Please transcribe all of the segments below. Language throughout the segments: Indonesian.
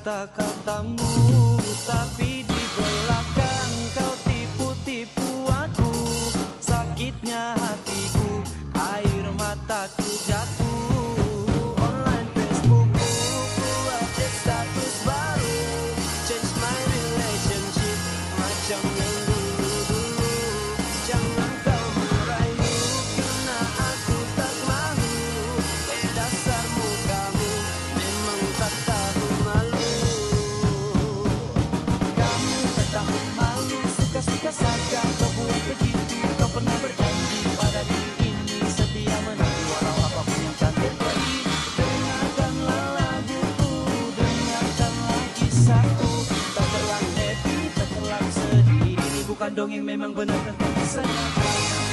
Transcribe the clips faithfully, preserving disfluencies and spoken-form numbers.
kata-katamu, tapi di belakang kau tipu-tipu aku. Sakitnya hatiku, air mataku jatuh. Online Facebookku, ku update status baru. Change my relationship, macam yang dulu-dulu. Jangan kau merayu, karena aku tak malu. Eh dasarmu kamu, memang tak tahu malu. Kamu tak tahu malu, suka-suka saja kau buat begitu. Kau pernah berjanji pada diri ini setia menunggu walau apapun yang kan terjadi. Dengarkanlah laguku, dengarkanlah kisahku. Tak terlalu happy, tak terlalu sedih. Ini bukan dongeng, memang benar tentang kisah nyata.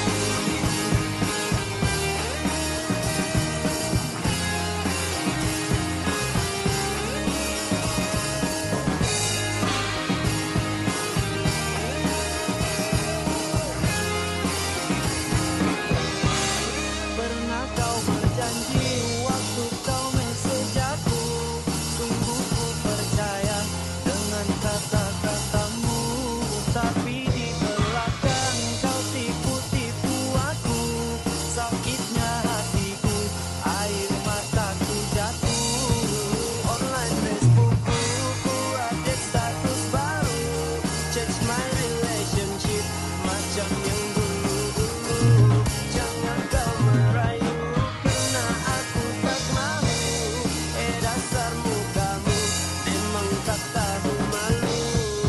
Pernah kau berjanji waktu kau message aku. Sungguh ku percaya dengan kata-katamu, tapi di belakang kau tipu-tipu aku. Sakitnya hatiku, air mataku jatuh. Online Facebookku, ku update status baru. Change my relationship, macam yang dulu-dulu. Jangan kau merayu, karena aku tak mau. Eh dasarmu kamu, memang tak tahu malu.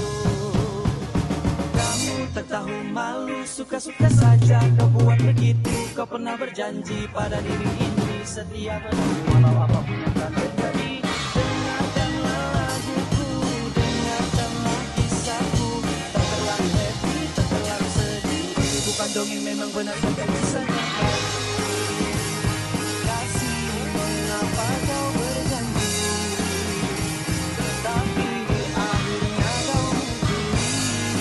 Kamu tak tahu malu, suka-suka saja kau buat begitu. Kau pernah berjanji pada diri ini setia menunggu walau apapun yang kan terjadi. Dengarkanlah laguku, dengarkanlah kisahku. Tak terlalu happy, tak terlalu sedih. Ini bukan dongeng, memang benar tentang kisah nyata. Kasih, mengapa kau berjanji, tetapi akhirnya kau mencuri.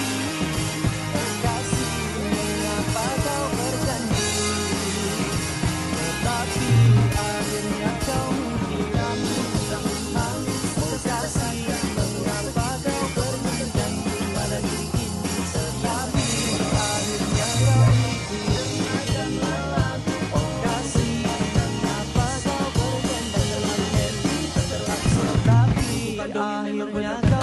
Kasih, mengapa kau berjanji, tetapi akhirnya kau menghilang. Malu sekasih, mengapa kau berjanji pada diri ini, tetapi akhirnya kau menghilang. Kasih, mengapa kau berjanji, tetapi akhirnya kau